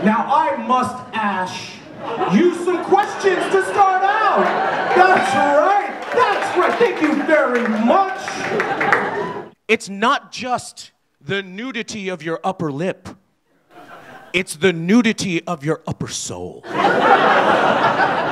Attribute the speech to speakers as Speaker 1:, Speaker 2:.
Speaker 1: Now I must ask you some questions to start out. That's right, thank you very much.
Speaker 2: It's not just the nudity of your upper lip. It's the nudity of your upper soul.